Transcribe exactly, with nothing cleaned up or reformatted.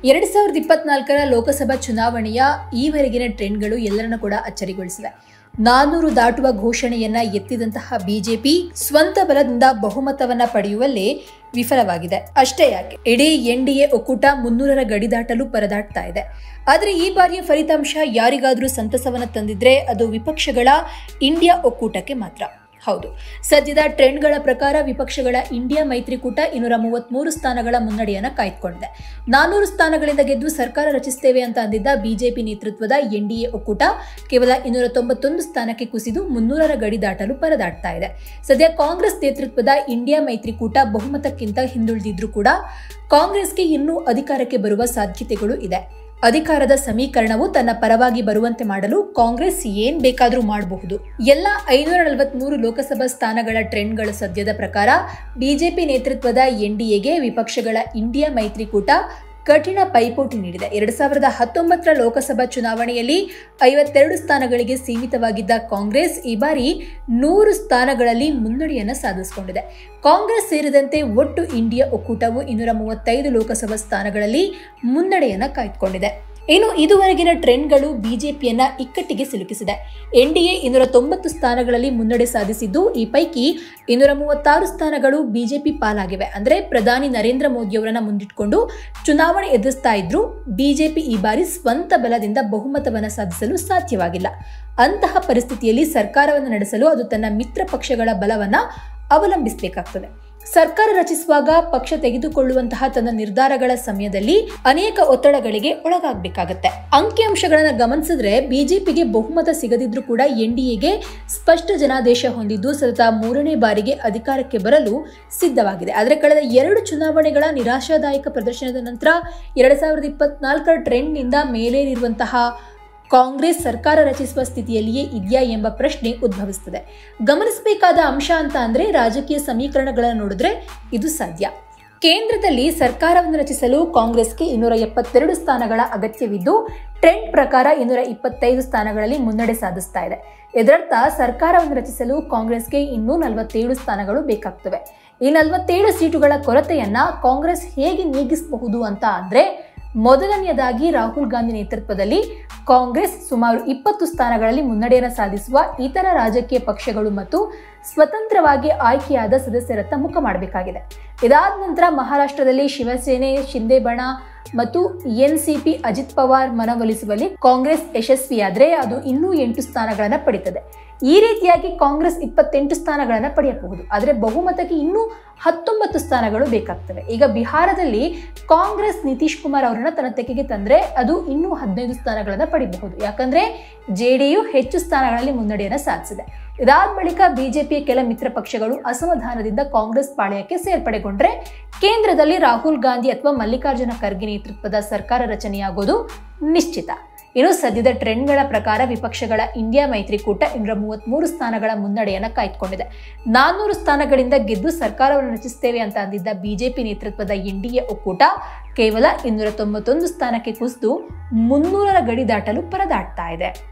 ಎರಡ್ ಸಾವಿರದ ಇಪ್ಪತ್ನಾಲ್ಕರ ಲೋಕಸಭಾ ಚುನಾವಣೆಯ ಈವರೆಗಿನ ಟ್ರೆಂಡ್ಗಳು ಎಲ್ಲರನ್ನೂ ಕೂಡ ಅಚ್ಚರಿಗೊಳಿಸಿವೆ. ನಾನ್ನೂರು ದಾಟುವ ಘೋಷಣೆಯನ್ನ ಎತ್ತಿದಂತಹ ಬಿಜೆಪಿ ಸ್ವಂತ ಬಲದಿಂದ ಬಹುಮತವನ್ನ ಪಡೆಯುವಲ್ಲಿ ವಿಫಲವಾಗಿದೆ. ಅಷ್ಟೇ ಯಾಕೆ, ಇಡೀ ಎನ್ ಡಿ ಎ ಒಕ್ಕೂಟ ಮುನ್ನೂರರ ಗಡಿ ದಾಟಲು ಪರದಾಡ್ತಾ ಇದೆ. ಆದರೆ ಈ ಬಾರಿಯ ಫಲಿತಾಂಶ ಯಾರಿಗಾದ್ರೂ ಸಂತಸವನ್ನ ತಂದಿದ್ರೆ ಅದು ವಿಪಕ್ಷಗಳ ಇಂಡಿಯಾ ಒಕ್ಕೂಟಕ್ಕೆ ಮಾತ್ರ. ಹೌದು, ಸದ್ಯದ ಟ್ರೆಂಡ್ಗಳ ಪ್ರಕಾರ ವಿಪಕ್ಷಗಳ ಇಂಡಿಯಾ ಮೈತ್ರಿಕೂಟ ಇನ್ನೂರ ಮೂವತ್ಮೂರು ಸ್ಥಾನಗಳ ಮುನ್ನಡೆಯನ್ನ ಕಾಯ್ದುಕೊಂಡಿದೆ. ನಾನೂರು ಸ್ಥಾನಗಳಿಂದ ಗೆದ್ದು ಸರ್ಕಾರ ರಚಿಸುತ್ತೇವೆ ಅಂತ ಅಂದಿದ್ದ ಬಿಜೆಪಿ ನೇತೃತ್ವದ ಎನ್ ಡಿ ಎ ಒಕ್ಕೂಟ ಕೇವಲ ಇನ್ನೂರ ತೊಂಬತ್ತೊಂದು ಸ್ಥಾನಕ್ಕೆ ಕುಸಿದು ಮುನ್ನೂರರ ಗಡಿ ದಾಟಲು ಪರದಾಡ್ತಾ ಇದೆ. ಸದ್ಯ ಕಾಂಗ್ರೆಸ್ ನೇತೃತ್ವದ ಇಂಡಿಯಾ ಮೈತ್ರಿಕೂಟ ಬಹುಮತಕ್ಕಿಂತ ಹಿಂದುಳಿದಿದ್ರೂ ಕೂಡ ಕಾಂಗ್ರೆಸ್ಗೆ ಇನ್ನೂ ಅಧಿಕಾರಕ್ಕೆ ಬರುವ ಸಾಧ್ಯತೆಗಳು ಇದೆ. ಅಧಿಕಾರದ ಸಮೀಕರಣವು ತನ್ನ ಪರವಾಗಿ ಬರುವಂತೆ ಮಾಡಲು ಕಾಂಗ್ರೆಸ್ ಏನ್ ಬೇಕಾದ್ರೂ ಮಾಡಬಹುದು. ಎಲ್ಲ ಐನೂರ ನಲವತ್ಮೂರು ಲೋಕಸಭಾ ಸ್ಥಾನಗಳ ಟ್ರೆಂಡ್ಗಳ ಸದ್ಯದ ಪ್ರಕಾರ ಬಿಜೆಪಿ ನೇತೃತ್ವದ ಎನ್ ಡಿ ಎಗೆ ವಿಪಕ್ಷಗಳ ಇಂಡಿಯಾ ಮೈತ್ರಿಕೂಟ ಕಠಿಣ ಪೈಪೋಟಿ ನೀಡಿದೆ. ಎರಡ್ ಸಾವಿರದ ಹತ್ತೊಂಬತ್ತರ ಲೋಕಸಭಾ ಚುನಾವಣೆಯಲ್ಲಿ ಐವತ್ತೆರಡು ಸ್ಥಾನಗಳಿಗೆ ಸೀಮಿತವಾಗಿದ್ದ ಕಾಂಗ್ರೆಸ್ ಈ ಬಾರಿ ನೂರು ಸ್ಥಾನಗಳಲ್ಲಿ ಮುನ್ನಡೆಯನ್ನು ಸಾಧಿಸಿಕೊಂಡಿದೆ. ಕಾಂಗ್ರೆಸ್ ಸೇರಿದಂತೆ ಒಟ್ಟು ಇಂಡಿಯಾ ಒಕ್ಕೂಟವು ಇನ್ನೂರ ಮೂವತ್ತೈದು ಲೋಕಸಭಾ ಸ್ಥಾನಗಳಲ್ಲಿ ಮುನ್ನಡೆಯನ್ನು ಕಾಯ್ದುಕೊಂಡಿದೆ. ಇನ್ನು ಇದುವರೆಗಿನ ಟ್ರೆಂಡ್ಗಳು ಬಿಜೆಪಿಯನ್ನ ಇಕ್ಕಟ್ಟಿಗೆ ಸಿಲುಕಿಸಿದೆ. ಎನ್ ಡಿ ಎ ಇನ್ನೂರ ತೊಂಬತ್ತು ಸ್ಥಾನಗಳಲ್ಲಿ ಮುನ್ನಡೆ ಸಾಧಿಸಿದ್ದು, ಈ ಪೈಕಿ ಇನ್ನೂರ ಮೂವತ್ತಾರು ಸ್ಥಾನಗಳು ಬಿಜೆಪಿ ಪಾಲಾಗಿವೆ. ಅಂದ್ರೆ ಪ್ರಧಾನಿ ನರೇಂದ್ರ ಮೋದಿ ಅವರನ್ನ ಮುಂದಿಟ್ಟುಕೊಂಡು ಚುನಾವಣೆ ಎದುರಿಸ್ತಾ ಇದ್ರು ಬಿಜೆಪಿ ಈ ಬಾರಿ ಸ್ವಂತ ಬಲದಿಂದ ಬಹುಮತವನ್ನು ಸಾಧಿಸಲು ಸಾಧ್ಯವಾಗಿಲ್ಲ. ಅಂತಹ ಪರಿಸ್ಥಿತಿಯಲ್ಲಿ ಸರ್ಕಾರವನ್ನು ನಡೆಸಲು ಅದು ತನ್ನ ಮಿತ್ರ ಪಕ್ಷಗಳ ಬಲವನ್ನ ಅವಲಂಬಿಸಬೇಕಾಗ್ತದೆ. ಸರ್ಕಾರ ರಚಿಸುವಾಗ ಪಕ್ಷ ತೆಗೆದುಕೊಳ್ಳುವಂತಹ ತನ್ನ ನಿರ್ಧಾರಗಳ ಸಮಯದಲ್ಲಿ ಅನೇಕ ಒತ್ತಡಗಳಿಗೆ ಒಳಗಾಗಬೇಕಾಗತ್ತೆ. ಅಂಕಿಅಂಶಗಳನ್ನು ಗಮನಿಸಿದ್ರೆ ಬಿಜೆಪಿಗೆ ಬಹುಮತ ಸಿಗದಿದ್ರೂ ಕೂಡ ಎನ್ ಡಿ ಎಗೆ ಸ್ಪಷ್ಟ ಜನಾದೇಶ ಹೊಂದಿದ್ದು ಸತತ ಮೂರನೇ ಬಾರಿಗೆ ಅಧಿಕಾರಕ್ಕೆ ಬರಲು ಸಿದ್ಧವಾಗಿದೆ. ಆದರೆ ಕಳೆದ ಎರಡು ಚುನಾವಣೆಗಳ ನಿರಾಶಾದಾಯಕ ಪ್ರದರ್ಶನದ ನಂತರ ಎರಡ್ ಸಾವಿರದ ಇಪ್ಪತ್ನಾಲ್ಕರ ಟ್ರೆಂಡ್ ನಿಂದ ಮೇಲೇರಿರುವಂತಹ ಕಾಂಗ್ರೆಸ್ ಸರ್ಕಾರ ರಚಿಸುವ ಸ್ಥಿತಿಯಲ್ಲಿಯೇ ಇದೆಯಾ ಎಂಬ ಪ್ರಶ್ನೆ ಉದ್ಭವಿಸುತ್ತದೆ. ಗಮನಿಸಬೇಕಾದ ಅಂಶ ಅಂತ ಅಂದ್ರೆ ರಾಜಕೀಯ ಸಮೀಕರಣಗಳನ್ನು ನೋಡಿದ್ರೆ ಇದು ಸಾಧ್ಯ. ಕೇಂದ್ರದಲ್ಲಿ ಸರ್ಕಾರವನ್ನು ರಚಿಸಲು ಕಾಂಗ್ರೆಸ್ಗೆ ಇನ್ನೂರ ಎಪ್ಪತ್ತೆರಡು ಸ್ಥಾನಗಳ ಅಗತ್ಯವಿದ್ದು ಟ್ರೆಂಡ್ ಪ್ರಕಾರ ಇನ್ನೂರ ಇಪ್ಪತ್ತೈದು ಸ್ಥಾನಗಳಲ್ಲಿ ಮುನ್ನಡೆ ಸಾಧಿಸ್ತಾ ಇದೆ. ಇದರರ್ಥ ಸರ್ಕಾರವನ್ನು ರಚಿಸಲು ಕಾಂಗ್ರೆಸ್ಗೆ ಇನ್ನೂ ನಲವತ್ತೇಳು ಸ್ಥಾನಗಳು ಬೇಕಾಗ್ತವೆ. ಈ ನಲವತ್ತೇಳು ಸೀಟುಗಳ ಕೊರತೆಯನ್ನ ಕಾಂಗ್ರೆಸ್ ಹೇಗೆ ನೀಗಿಸಬಹುದು ಅಂತ ಅಂದ್ರೆ ಮೊದಲನೆಯದಾಗಿ ರಾಹುಲ್ ಗಾಂಧಿ ನೇತೃತ್ವದಲ್ಲಿ ಕಾಂಗ್ರೆಸ್ ಸುಮಾರು ಇಪ್ಪತ್ತು ಸ್ಥಾನಗಳಲ್ಲಿ ಮುನ್ನಡೆಯನ್ನು ಸಾಧಿಸುವ ಇತರ ರಾಜಕೀಯ ಪಕ್ಷಗಳು ಮತ್ತು ಸ್ವತಂತ್ರವಾಗಿ ಆಯ್ಕೆಯಾದ ಸದಸ್ಯರತ್ತ ಮುಖ ಮಾಡಬೇಕಾಗಿದೆ. ಇದಾದ ನಂತರ ಮಹಾರಾಷ್ಟ್ರದಲ್ಲಿ ಶಿವಸೇನೆ, ಶಿಂದೆ ಬಣ ಮತ್ತು N C P Ajit Pawar ಮನವೊಲಿಸುವಲ್ಲಿ ಕಾಂಗ್ರೆಸ್ ಯಶಸ್ವಿಯಾದರೆ ಅದು ಇನ್ನೂ ಎಂಟು ಸ್ಥಾನಗಳನ್ನು ಪಡೆಯುತ್ತದೆ. ಈ ರೀತಿಯಾಗಿ ಕಾಂಗ್ರೆಸ್ ಇಪ್ಪತ್ತೆಂಟು ಸ್ಥಾನಗಳನ್ನು ಪಡೆಯಬಹುದು. ಆದರೆ ಬಹುಮತಕ್ಕೆ ಇನ್ನೂ ಹತ್ತೊಂಬತ್ತು ಸ್ಥಾನಗಳು ಬೇಕಾಗ್ತವೆ. ಈಗ ಬಿಹಾರದಲ್ಲಿ ಕಾಂಗ್ರೆಸ್ ನಿತೀಶ್ ಕುಮಾರ್ ಅವರನ್ನ ತನ್ನ ತೆಕ್ಕೆಗೆ ತಂದ್ರೆ ಅದು ಇನ್ನೂ ಹದಿನೈದು ಸ್ಥಾನಗಳನ್ನು ಪಡೆಯಬಹುದು. ಯಾಕಂದ್ರೆ ಜೆ ಡಿ ಯು ಹೆಚ್ಚು ಸ್ಥಾನಗಳಲ್ಲಿ ಮುನ್ನಡೆಯನ್ನು ಸಾಧಿಸಿದೆ. ಇದಾದ ಬಳಿಕ ಬಿಜೆಪಿಯ ಕೆಲ ಮಿತ್ರ ಪಕ್ಷಗಳು ಅಸಮಾಧಾನದಿಂದ ಕಾಂಗ್ರೆಸ್ ಪಾಳೆಯಕ್ಕೆ ಸೇರ್ಪಡೆಗೊಂಡ್ರೆ ಕೇಂದ್ರದಲ್ಲಿ ರಾಹುಲ್ ಗಾಂಧಿ ಅಥವಾ ಮಲ್ಲಿಕಾರ್ಜುನ ಖರ್ಗೆ ನೇತೃತ್ವದ ಸರ್ಕಾರ ರಚನೆಯಾಗೋದು ನಿಶ್ಚಿತ. ಇನ್ನು ಸದ್ಯದ ಟ್ರೆಂಡ್ಗಳ ಪ್ರಕಾರ ವಿಪಕ್ಷಗಳ ಇಂಡಿಯಾ ಮೈತ್ರಿಕೂಟ ಇನ್ನೂರ ಮೂವತ್ಮೂರು ಸ್ಥಾನಗಳ ಮುನ್ನಡೆಯನ್ನು ಕಾಯ್ದುಕೊಂಡಿದೆ. ನಾನ್ನೂರು ಸ್ಥಾನಗಳಿಂದ ಗೆದ್ದು ಸರ್ಕಾರವನ್ನು ರಚಿಸುತ್ತೇವೆ ಅಂತ ಅಂದಿದ್ದ ಬಿಜೆಪಿ ನೇತೃತ್ವದ ಎನ್ ಡಿ ಎ ಒಕ್ಕೂಟ ಕೇವಲ ಇನ್ನೂರ ತೊಂಬತ್ತೊಂದು ಸ್ಥಾನಕ್ಕೆ ಕುಸಿದು ಮುನ್ನೂರರ ಗಡಿ ದಾಟಲು ಪರದಾಡ್ತಾ ಇದೆ.